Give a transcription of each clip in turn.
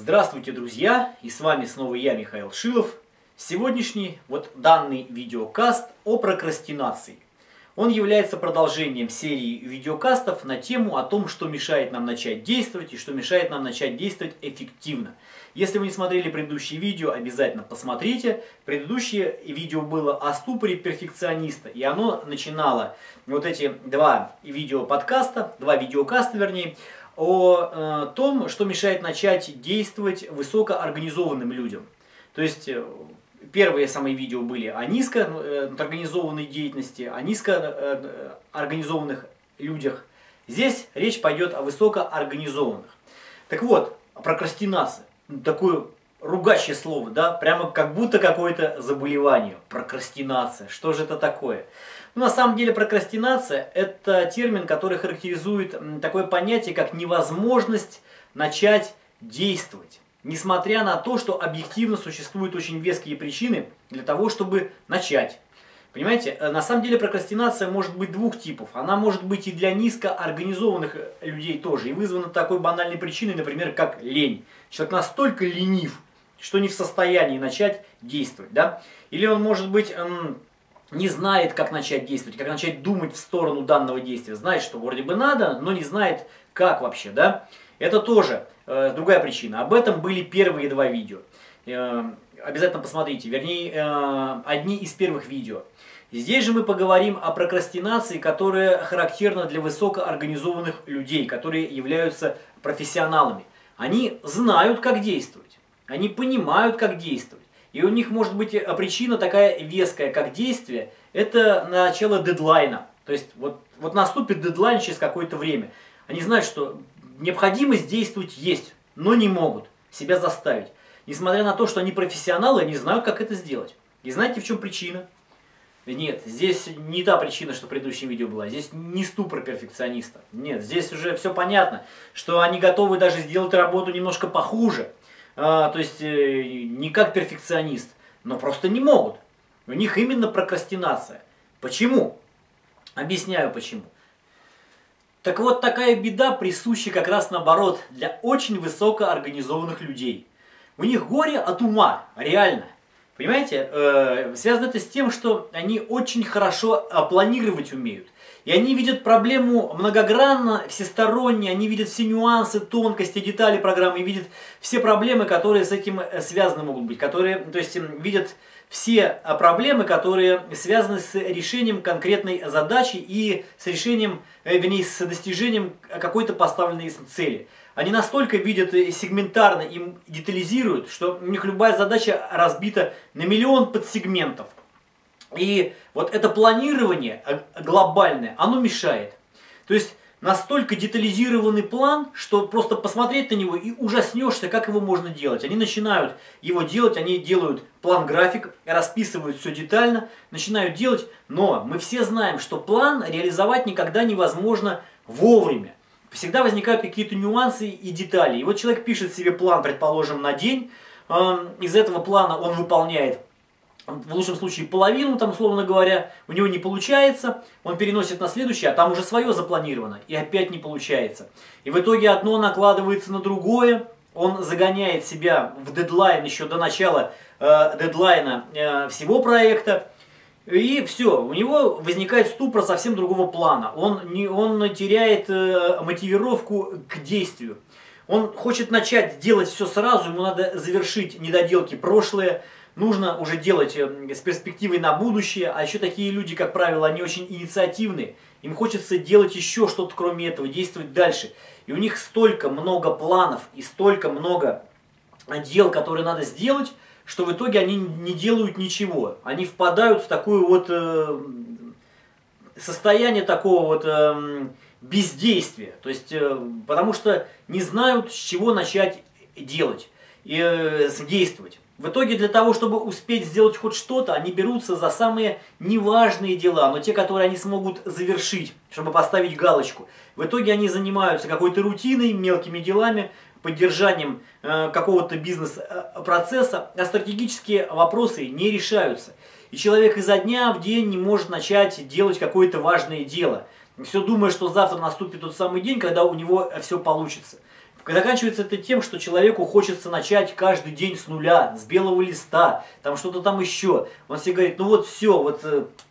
Здравствуйте, друзья! И с вами снова я, Михаил Шилов. Сегодняшний, данный видеокаст о прокрастинации. Он является продолжением серии видеокастов на тему о том, что мешает нам начать действовать и что мешает нам начать действовать эффективно. Если вы не смотрели предыдущие видео, обязательно посмотрите. Предыдущее видео было о ступоре перфекциониста, и оно начинало эти два видеокаста, о том, что мешает начать действовать высокоорганизованным людям. То есть первые самые видео были о низкоорганизованной деятельности, о низкоорганизованных людях. Здесь речь пойдет о высокоорганизованных. Так вот, прокрастинация. Такое ругащее слово, да? Прямо как будто какое-то заболевание. Прокрастинация. Что же это такое? На самом деле прокрастинация – это термин, который характеризует такое понятие, как невозможность начать действовать. Несмотря на то, что объективно существуют очень веские причины для того, чтобы начать. Понимаете, на самом деле прокрастинация может быть двух типов. Она может быть и для низкоорганизованных людей тоже. И вызвана такой банальной причиной, например, как лень. Человек настолько ленив, что не в состоянии начать действовать. Да? Или он может быть не знает, как начать действовать, как начать думать в сторону данного действия. Знает, что вроде бы надо, но не знает, как вообще. Да? Это тоже другая причина. Об этом были первые два видео. Обязательно посмотрите, вернее, одни из первых видео. Здесь же мы поговорим о прокрастинации, которая характерна для высокоорганизованных людей, которые являются профессионалами. Они знают, как действовать, они понимают, как действовать. И у них может быть причина такая веская, как действие, это начало дедлайна. То есть вот наступит дедлайн через какое-то время. Они знают, что необходимость действовать есть, но не могут себя заставить. Несмотря на то, что они профессионалы, они знают, как это сделать. И знаете, в чем причина? Нет, здесь не та причина, что в предыдущем видео была. Здесь не ступор перфекциониста. Нет, здесь уже все понятно, что они готовы даже сделать работу немножко похуже. То есть не как перфекционист, но просто не могут. У них именно прокрастинация. Почему? Объясняю почему. Так вот, такая беда присуща как раз наоборот для очень высокоорганизованных людей. У них горе от ума, реально. Понимаете, связано это с тем, что они очень хорошо планировать умеют. И они видят проблему многогранно, всесторонне, они видят все нюансы, тонкости, детали программы, и видят все проблемы, которые с этим связаны могут быть. То есть видят все проблемы, которые связаны с решением конкретной задачи и с решением, с достижением какой-то поставленной цели. Они настолько видят сегментарно, им детализируют, что у них любая задача разбита на миллион подсегментов. И вот это планирование глобальное, оно мешает. То есть настолько детализированный план, что просто посмотреть на него и ужаснешься, как его можно делать. Они начинают его делать, они делают план-график, расписывают все детально, начинают делать, но мы все знаем, что план реализовать никогда невозможно вовремя. Всегда возникают какие-то нюансы и детали. И вот человек пишет себе план, предположим, на день, из этого плана он выполняет в лучшем случае половину, условно говоря, у него не получается, он переносит на следующий, а там уже свое запланировано, и опять не получается. И в итоге одно накладывается на другое, он загоняет себя в дедлайн еще до начала дедлайна всего проекта, и все, у него возникает ступор совсем другого плана, он теряет мотивировку к действию. Он хочет начать делать все сразу, ему надо завершить недоделки прошлые, нужно уже делать с перспективой на будущее, а еще такие люди, как правило, они очень инициативны, им хочется делать еще что-то кроме этого, действовать дальше. И у них столько много планов и столько много дел, которые надо сделать, что в итоге они не делают ничего. Они впадают в такое состояние такого бездействия, то есть, потому что не знают, с чего начать делать и действовать. В итоге для того, чтобы успеть сделать хоть что-то, они берутся за самые неважные дела, но те, которые они смогут завершить, чтобы поставить галочку. В итоге они занимаются какой-то рутиной, мелкими делами, поддержанием какого-то бизнес-процесса, а стратегические вопросы не решаются. И человек изо дня в день не может начать делать какое-то важное дело. Все думая, что завтра наступит тот самый день, когда у него все получится. Заканчивается это тем, что человеку хочется начать каждый день с нуля, с белого листа, там что-то там еще. Он себе говорит, ну вот все, вот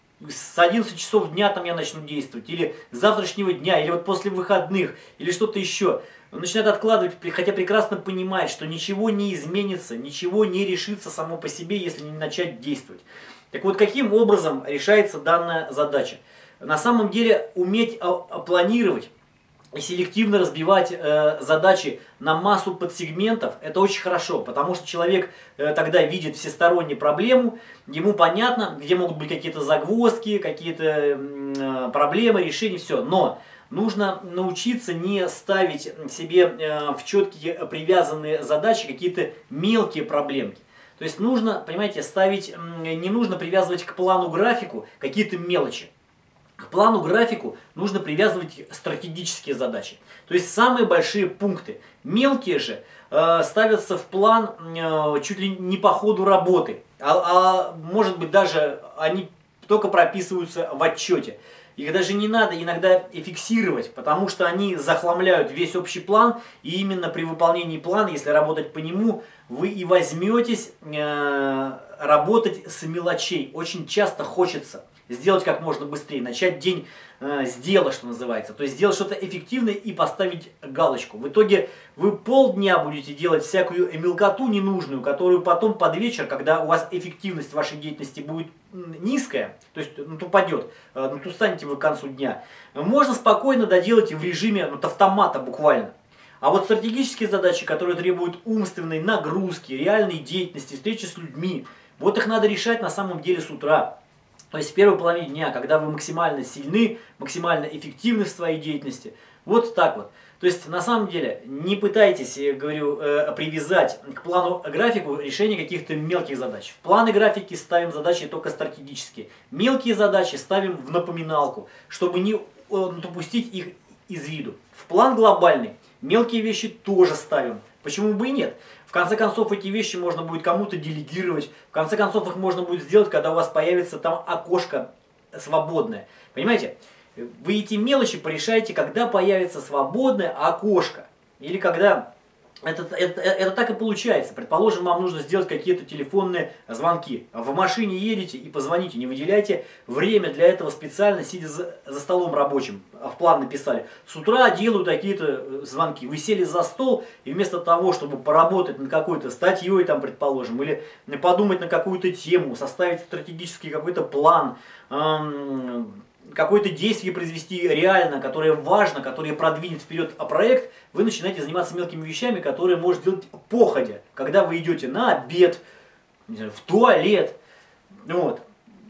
с 11 часов дня там я начну действовать, или с завтрашнего дня, или вот после выходных, или что-то еще. Он начинает откладывать, хотя прекрасно понимает, что ничего не изменится, ничего не решится само по себе, если не начать действовать. Так вот, каким образом решается данная задача? На самом деле, уметь планировать и селективно разбивать задачи на массу подсегментов, это очень хорошо, потому что человек тогда видит всесторонне проблему, ему понятно, где могут быть какие-то загвоздки, какие-то проблемы, решения, все. Но нужно научиться не ставить себе в четкие привязанные задачи какие-то мелкие проблемки. То есть нужно, понимаете, не нужно привязывать к плану графику какие-то мелочи. К плану графику нужно привязывать стратегические задачи. То есть самые большие пункты. Мелкие же ставятся в план чуть ли не по ходу работы. Может быть даже они только прописываются в отчете. Их даже не надо иногда и фиксировать, потому что они захламляют весь общий план. И именно при выполнении плана, если работать по нему, вы и возьметесь работать с мелочей. Очень часто хочется сделать как можно быстрее, начать день с дела, что называется. То есть сделать что-то эффективное и поставить галочку. В итоге вы полдня будете делать всякую мелкоту ненужную, которую потом под вечер, когда у вас эффективность вашей деятельности будет низкая, то есть упадет, устанете вы к концу дня, можно спокойно доделать в режиме автомата буквально. А вот стратегические задачи, которые требуют умственной нагрузки, реальной деятельности, встречи с людьми, вот их надо решать на самом деле с утра. То есть в первой половине дня, когда вы максимально сильны, максимально эффективны в своей деятельности. Вот так вот. То есть на самом деле не пытайтесь, я говорю, привязать к плану графику решение каких-то мелких задач. В планы графики ставим задачи только стратегические. Мелкие задачи ставим в напоминалку, чтобы не упустить их из виду. В план глобальный мелкие вещи тоже ставим. Почему бы и нет? В конце концов, эти вещи можно будет кому-то делегировать. В конце концов, их можно будет сделать, когда у вас появится там окошко свободное. Понимаете? Вы эти мелочи порешаете, когда появится свободное окошко. Или когда... Это так и получается. Предположим, вам нужно сделать какие-то телефонные звонки. В машине едете и позвоните. Не выделяйте время для этого специально, сидя за столом рабочим. В план написали. С утра делаю такие-то звонки. Вы сели за стол и вместо того, чтобы поработать над какой-то статьей, там, предположим, или подумать на какую-то тему, составить стратегический какой-то план, какое-то действие произвести реально, которое важно, которое продвинет вперед проект, вы начинаете заниматься мелкими вещами, которые можно делать походя, когда вы идете на обед, не знаю, в туалет. Вот.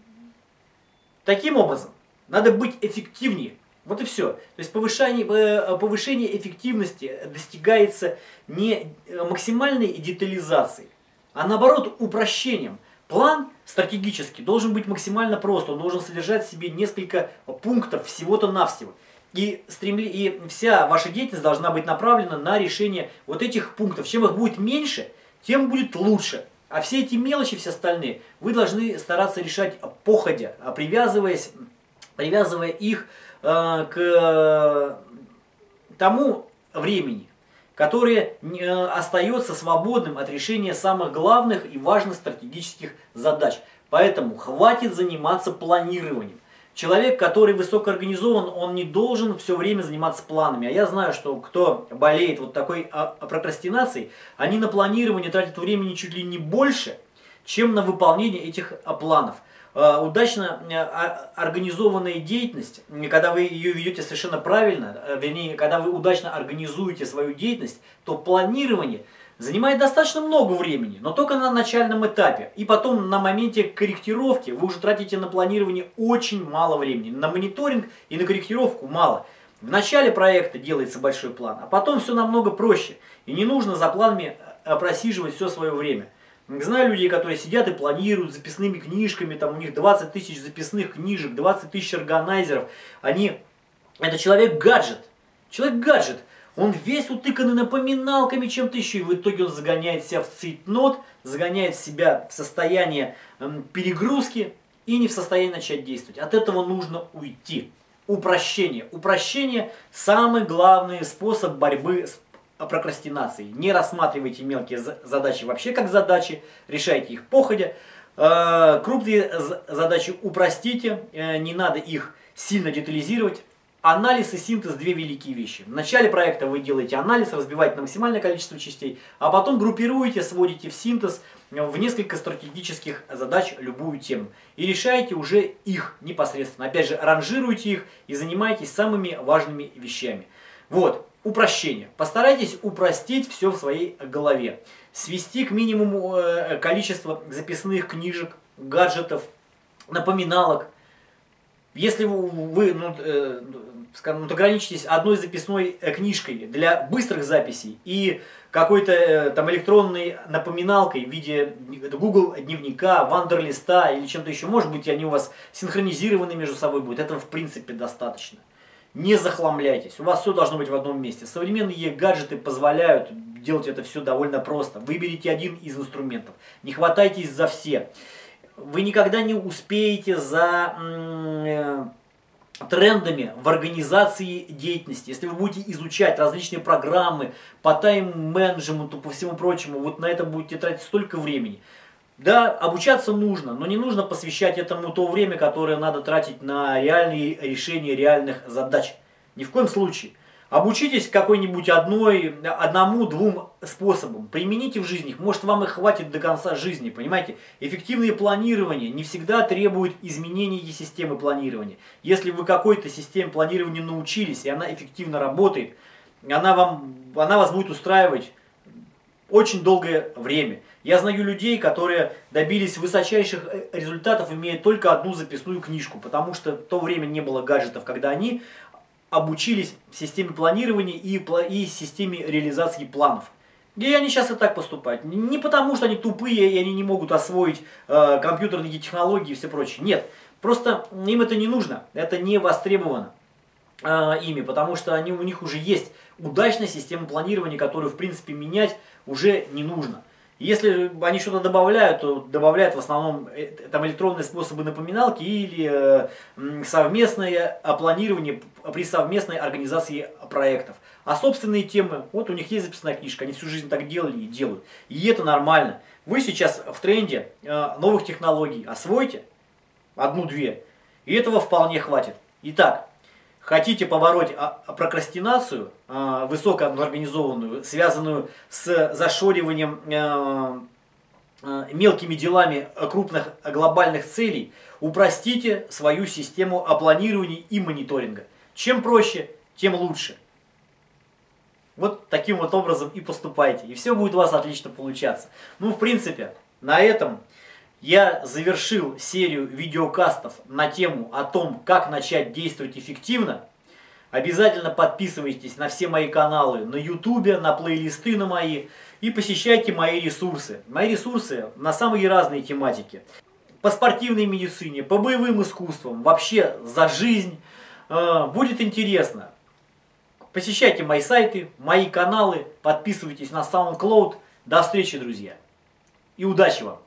Таким образом, надо быть эффективнее. Вот и все. То есть повышение эффективности достигается не максимальной детализацией, а наоборот упрощением. План стратегический должен быть максимально прост, он должен содержать в себе несколько пунктов всего-то навсего. И вся ваша деятельность должна быть направлена на решение вот этих пунктов. Чем их будет меньше, тем будет лучше. А все эти мелочи, все остальные, вы должны стараться решать походя, привязывая их к тому времени, которое остается свободным от решения самых главных и важных стратегических задач. Поэтому хватит заниматься планированием. Человек, который высокоорганизован, он не должен все время заниматься планами. А я знаю, что кто болеет вот такой прокрастинацией, они на планирование тратят времени чуть ли не больше, чем на выполнение этих планов. Удачно организованная деятельность, когда вы ее ведете совершенно правильно, вернее, когда вы удачно организуете свою деятельность, то планирование занимает достаточно много времени, но только на начальном этапе. И потом на моменте корректировки вы уже тратите на планирование очень мало времени. На мониторинг и на корректировку мало. В начале проекта делается большой план, а потом все намного проще. И не нужно за планами просиживать все свое время. Знаю людей, которые сидят и планируют записными книжками, там у них 20 тысяч записных книжек, 20 тысяч органайзеров. Это человек-гаджет. Человек-гаджет. Он весь утыканный напоминалками, чем-то еще. И в итоге он загоняет себя в цейтнот, загоняет себя в состояние перегрузки и не в состоянии начать действовать. От этого нужно уйти. Упрощение. Упрощение – самый главный способ борьбы с прокрастинации. Не рассматривайте мелкие задачи вообще как задачи, решайте их походя. Крупные задачи упростите, не надо их сильно детализировать. Анализ и синтез – две великие вещи. В начале проекта вы делаете анализ, разбиваете на максимальное количество частей, а потом группируете, сводите в синтез в несколько стратегических задач любую тему. И решаете уже их непосредственно. Опять же, ранжируйте их и занимаетесь самыми важными вещами. Вот, упрощение. Постарайтесь упростить все в своей голове. Свести к минимуму количество записных книжек, гаджетов, напоминалок. Если вы ограничитесь одной записной книжкой для быстрых записей и какой-то там электронной напоминалкой в виде Google дневника, Вандерлиста или чем-то еще, может быть, они у вас синхронизированы между собой будут, этого в принципе достаточно. Не захламляйтесь, у вас все должно быть в одном месте. Современные гаджеты позволяют делать это все довольно просто. Выберите один из инструментов, не хватайтесь за все. Вы никогда не успеете за трендами в организации деятельности. Если вы будете изучать различные программы по тайм-менеджменту, по всему прочему, вот на это будете тратить столько времени. Да, обучаться нужно, но не нужно посвящать этому то время, которое надо тратить на реальные решения реальных задач. Ни в коем случае. Обучитесь какой-нибудь одному-двум способам. Примените в жизни их. Может, вам их хватит до конца жизни. Понимаете? Эффективное планирование не всегда требует изменения системы планирования. Если вы какой-то системе планирования научились, и она эффективно работает, она вас будет устраивать очень долгое время. Я знаю людей, которые добились высочайших результатов, имея только одну записную книжку, потому что в то время не было гаджетов, когда они обучились системе планирования и системе реализации планов. И они сейчас и так поступают. Не потому, что они тупые и они не могут освоить компьютерные технологии и все прочее. Нет, просто им это не нужно, это не востребовано ими, потому что у них уже есть удачная система планирования, которую в принципе менять уже не нужно. Если они что-то добавляют, то добавляют в основном там электронные способы напоминалки или совместное планирование при совместной организации проектов. А собственные темы, вот у них есть записная книжка, они всю жизнь так делали и делают. И это нормально. Вы сейчас в тренде новых технологий, освойте одну-две, и этого вполне хватит. Итак, хотите побороть прокрастинацию, высокоорганизованную, связанную с зашориванием мелкими делами крупных глобальных целей, упростите свою систему планирования и мониторинга. Чем проще, тем лучше. Вот таким вот образом и поступайте, и все будет у вас отлично получаться. Ну, в принципе, на этом я завершил серию видеокастов на тему о том, как начать действовать эффективно. Обязательно подписывайтесь на все мои каналы на YouTube, на плейлисты на мои и посещайте мои ресурсы. Мои ресурсы на самые разные тематики. По спортивной медицине, по боевым искусствам, вообще за жизнь. Будет интересно. Посещайте мои сайты, мои каналы, подписывайтесь на SoundCloud. До встречи, друзья. И удачи вам!